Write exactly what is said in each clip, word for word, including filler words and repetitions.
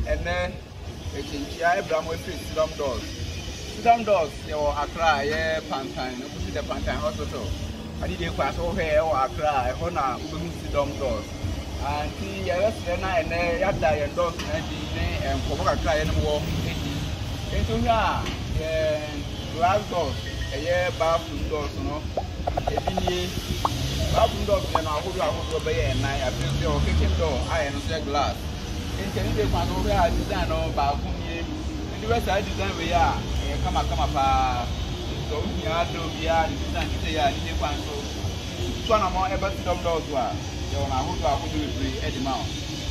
and then I Abraham with Sidom doors. Sidom doors, your Accra, yeah, Pantang, the Pantang Hospital. I did a class over here or Accra, I honor Sidom doors. And see, yes, then I and I and doors and Koboka cry and walk into here, glass doors, a year bathroom doors, you know. Bathroom doors, and I would have obey and I built your kitchen door, I and say glass. In Canada, my over I design on bathroom. In the rest, I design we are. Come on, come up. So we are doing the design to say, I need one. So, one more ever Sidom doors were. You know, I would have to do it at the mouth.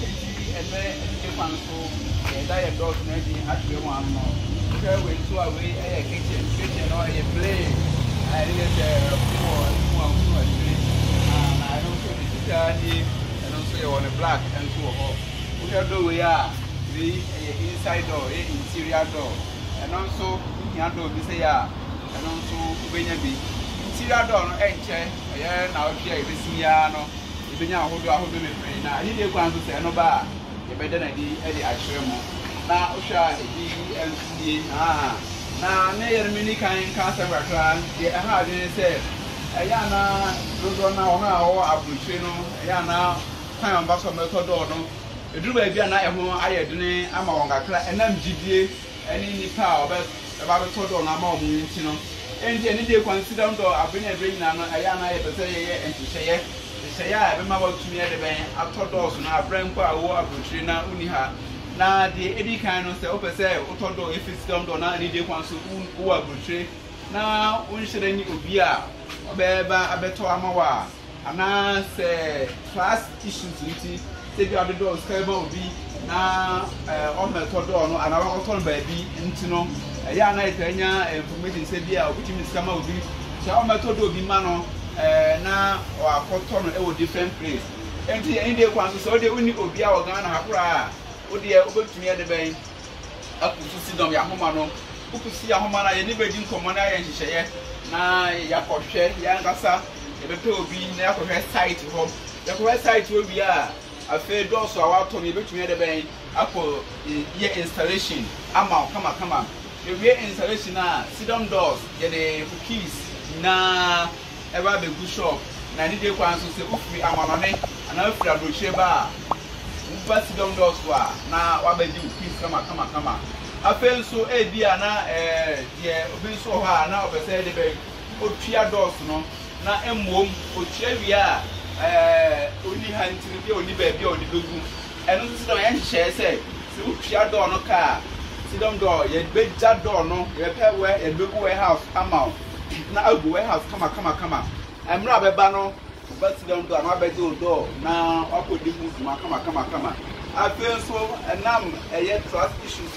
And then, one so, and I am doors maybe actually one more. Here we two away a kitchen, kitchen or a play. I didn't say, one, one, two, three. And I don't feel it's dirty, and also on a black and so on. Door we are the inside door, the interior door, and also the door we say and also when you be interior door no enche yeah now here this year no even now hold your hold me now I need to go and say no bar you better than the the actual now usha the N C ah now near mini kind cancer clan the how they say yeah na do na how abuche no yeah na kan ambassador method no the drew baby and I am doing I'm on a class and I'm G D A and any power about a total on a mom, you know. And any day consider I've been a bring now, I am I say and to say, say, I remember to me at the bank, I thought also now, Brand Power, Abutrina, Uniha. Now the Eddie kind of say, open say, Otodo, if it's done or not, any day wants to who are Butri. Now, when should any Ubia, Obeba, Abeto Amawa, and I say, class issues with it. Take you out the door, Skybo be now on the door, and I want to baby into no a young night information said, yeah, which means come out be. So I'm a total be mano now or a cotton or different place. And the India ones, so they only will be our Ghana, Hapra, or the over to me at the bank up to Sidom Yahomano, who could see a Homana, and never did command and she say, now Yakoshe, Yangasa, the will be near for her site home. The correct site will be a. I feel also our Tony between the bank Apple year installation. Come on, come on, come on. The year installation now, Sidom doors, get the keys. Nah, ever be good shop. Now, need to answer say, if we are on it, and I feel a share bar. But Sidom doors were now, what about you? Please come on, come on, come on. I feel so a dear now, eh, dear, be so hard now, but say the bank, oh, cheer doors, no, now, and womb, oh, cheer we are. Only hunting the only baby on the bedroom. And this is the end share say, so share door no car. Sidom door, yet bed jar door no, your pair where a big warehouse, come out. Now go warehouse, come on, come on, come on. I'm not a banner, but Sidom door, my bedroom door. Now I put the move, come on, come on, come on. I feel so, and now a yet trust issues,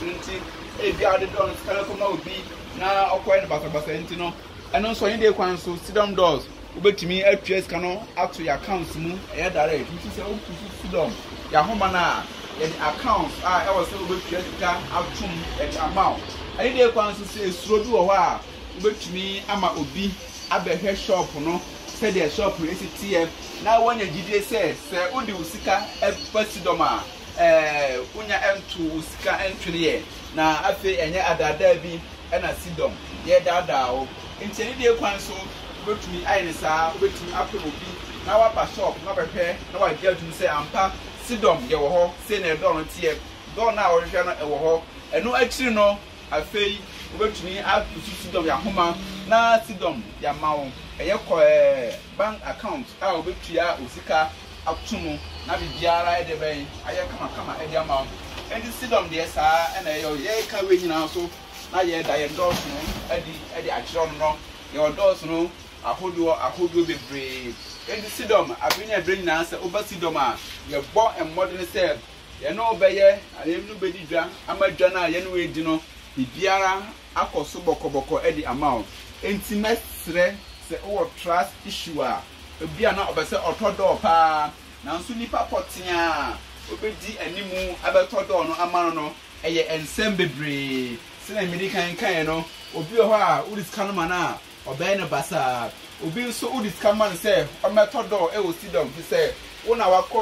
a guarded door, telephone be now quite about a basentino. And also in the one so Sidom doors. But to me, F P S cannot add to your accounts. I direct. You say, oh, to Sidom. Your homana, and accounts are also with F P S out to amount. I did want to say, slow do a while. But to me, I'm a Obi, I bet her shop, no, said their shop with T F. Now, when the G D A says, Sir, Udi Usika, F Sidoma, eh, Unya M two Usika entry. Now, I feel any other derby and a Sidom. Yeah, that down. In Tennessee, Council. To me, I saw with me after will be now up a shop, not prepare. Now I get to say, I'm pa Sidom, your hall, send a donor tier, don't now or Jana a hall, and no actually no, I feel over to me up to Sidom, your home, now Sidom, your mount, a your bank account, I will be Tia Usika up to me, now be Diara at the bank, I come come at your mount, and the Sidom, dear sir, and I oh, yeah, can wait now so now yet I endorse no, Eddie, Eddie, I don't know, your doors no. I hold you, I hold you be brave. In the Sidom, I've been a bring answer over Sidoma. You're born and modern self. You're no better, I am nobody drunk. I'm a Jana, Yanway Dino, the Biara, Ako Suboko Boko Eddie amount. Intimate, say, oh, trust issue. A Biana of a set or Todo pa. Now, Sunipa Potia, Obedi and Nimu, Abato no Amano, a ye and Sembebre. Say, Medica and Kayano, Obioha, Udis Kanamana. Or Bena Bassa, will be so good. Come and say, or my door, I will sit down. He said, one hour call,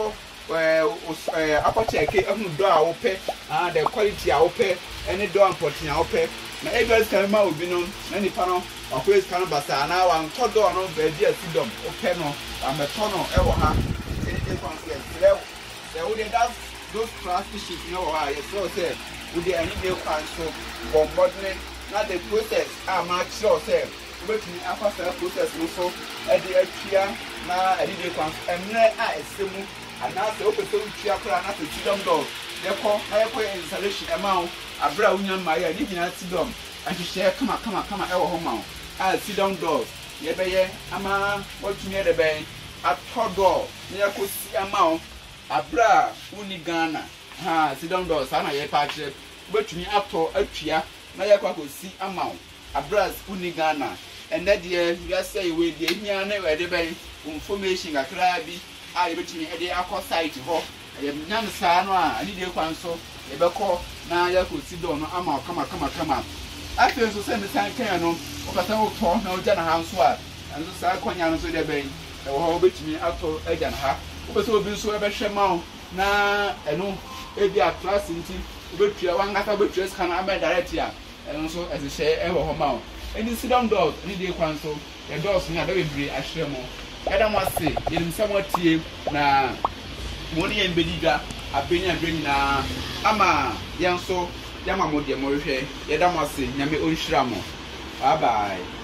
eh upper check ehun do a wo pe ah the quality a wo pe any do important a wo pe na egas kan ma obi no na nipa no akwes kan basa na wan todo no be dia Sidom wo pe no ameto no e wo ha e kon se le le wo dey that those plastic sheet no wa yes so say we dey any dey kwan so for modern na the process a ma sure say we betimi after process no so e dey atua na e dey kwan enre a esemu ana se opeso tua kra na se Sidom door yeko ayeko installation amount abra unya maya ni gina Sidom ahihye kama kama kama e wo ho ma a Sidom door ye beye ama otumi de ben atodo ni yakosi amount abra uni Ghana ha Sidom door sana ye pa kire betumi ato atua na yakosi amount abra uni Ghana and that year you say we dey hia na we de ben information akra bi a ye betumi e de akọ site ho ye nyam saa no a ani de kwan so ye beko na yakosi door no ama kama kama kama afi so se me san kan no o pata wo to na o ja na ha nso a anso saa kwanya no so de ben e wo ho betumi ato agya na ha o pese obi nso e be hwe ma na eno e bi a class nti o betua wangata betua scan abe direct ya eno so e se hye e wo ho ma eni Sidom door ni de kwan so e doors ni aba bebre ahwe mo kada mo ase yenim samo tie na moni en bedida abenya abenya na ama yanso yama mo de mo hwe yeda mo ase nyame onhira mo bye bye.